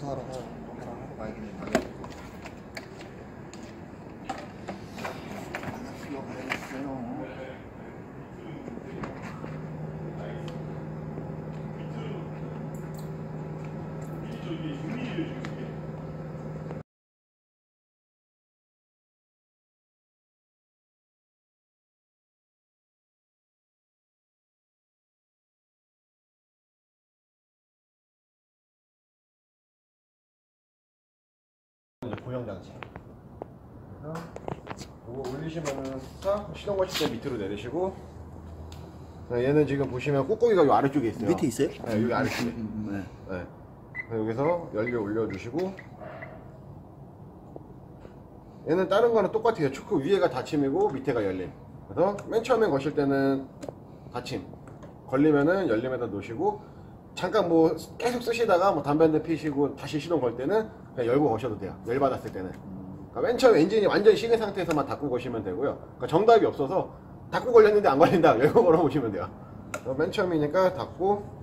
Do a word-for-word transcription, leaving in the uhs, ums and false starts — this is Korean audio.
청소하러 하러 하러 가야겠네. 고형 장치. 그래서 이거 올리시면은 싹 시동 거실 때 밑으로 내리시고, 얘는 지금 보시면 꾹꾹이가 이 아래쪽에 있어요. 밑에 있어요? 네, 여기 아래쪽에. 네. 네. 여기서 열개 올려주시고, 얘는 다른 거는 똑같아요. 그 위에가 닫힘이고 밑에가 열림. 그래서 맨 처음에 거실 때는 닫힘, 걸리면은 열림에다 놓으시고, 잠깐 뭐 계속 쓰시다가 뭐 담배 한 대 피시고 다시 시동 걸 때는 그냥 열고 거셔도 돼요. 열 받았을 때는. 그러니까 맨 처음에 엔진이 완전히 식은 상태에서만 닫고 거시면 되고요. 그러니까 정답이 없어서 닫고 걸렸는데 안 걸린다, 열고 걸어보시면 돼요. 맨 처음이니까 닫고,